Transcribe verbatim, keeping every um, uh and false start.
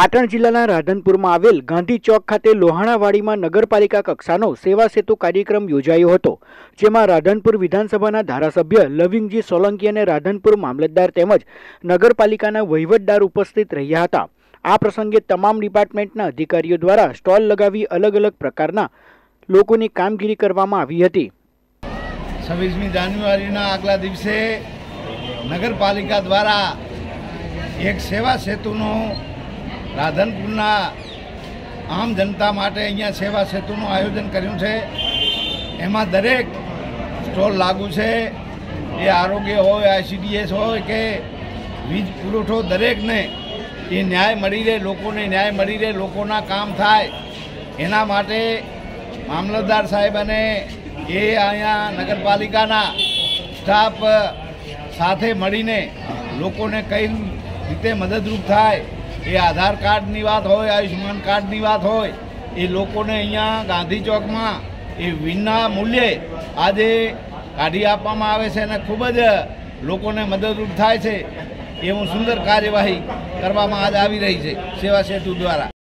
પાટણ જિલ્લાના રાધનપુરમાં આવેલ ગાંધી ચોક ખાતે લોહાણાવાડીમાં નગરપાલિકા કક્ષાનો સેવા સેતુ કાર્યક્રમ યોજાયો હતો, જેમાં રાધનપુર વિધાનસભાના ધારાસભ્ય લવિંગજી સોલંકી અને રાધનપુર મામલતદાર તેમજ નગરપાલિકાના વહીવટદાર ઉપસ્થિત રહ્યા હતા। આ પ્રસંગે તમામ ડિપાર્ટમેન્ટના અધિકારીઓ દ્વારા સ્ટોલ લગાવી અલગ અલગ પ્રકારના લોકોની કામગીરી કરવામાં આવી હતી। છવ્વીસમી જાન્યુઆરીના આગલા દિવસે નગરપાલિકા દ્વારા એક સેવા સેતુનો રાધનપુરના આમ જનતા માટે અહીંયા સેવા સેતુનું આયોજન કર્યું છે। એમાં દરેક સ્ટોલ લાગુ છે, એ આરોગ્ય હોય, આઈસીડીએસ હોય કે વીજ પુરવઠો, દરેકને એ ન્યાય મળી રહે, લોકોને ન્યાય મળી રહે, લોકોના કામ થાય એના માટે મામલતદાર સાહેબ અને એ અહીંયા નગરપાલિકાના સ્ટાફ સાથે મળીને લોકોને કઈ રીતે મદદરૂપ થાય, એ આધાર કાર્ડની વાત હોય, આયુષ્યમાન કાર્ડની વાત હોય, એ લોકોને અહીંયા ગાંધી ચોકમાં એ વિના મૂલ્યે આજે કાઢી આપવામાં આવે છે અને ખૂબ જ લોકોને મદદરૂપ થાય છે। એવું સુંદર કાર્યવાહી કરવામાં આજ આવી રહી છે સેવા સેતુ દ્વારા।